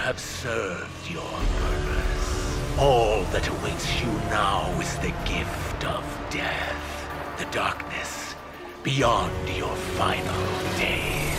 have served your purpose. All that awaits you now is the gift of death. The darkness beyond your final days.